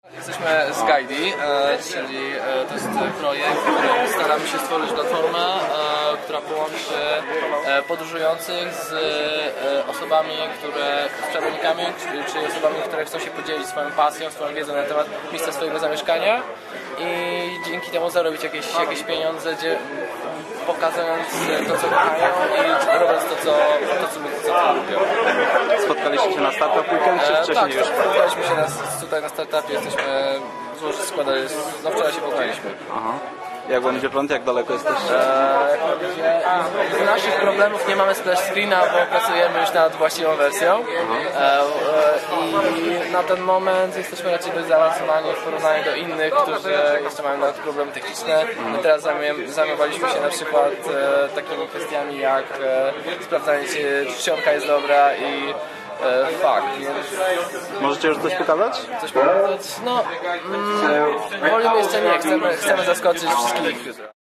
Jesteśmy z Guidey, czyli to jest projekt, w którym staramy się stworzyć platformę, która połączy podróżujących z osobami, z przewoźnikami, czy osobami, które chcą się podzielić swoją pasją, swoją wiedzą na temat miejsca swojego zamieszkania i dzięki temu zarobić jakieś pieniądze, pokazując to, co kochają i robiąc to, co lubią. Spotkaliście się na Startup Weekend, czy wcześniej już? Tak, spotkaliśmy się tutaj na startupie, jesteśmy złożyć składali, no wczoraj się poznaliśmy. Aha. Jak będzie prąd? Jak daleko jesteście? Z naszych problemów nie mamy splash screena, bo pracujemy już nad właściwą wersją. I na ten moment jesteśmy raczej dość zaawansowani w porównaniu do innych, którzy jeszcze mają nawet problemy techniczne. My teraz zajmowaliśmy się na przykład takimi kwestiami jak sprawdzanie, czy czcionka jest dobra i fakt, więc... Możecie już coś pokazać? Coś pokazać? No, wolimy jeszcze nie, chcemy zaskoczyć wszystkich jutro.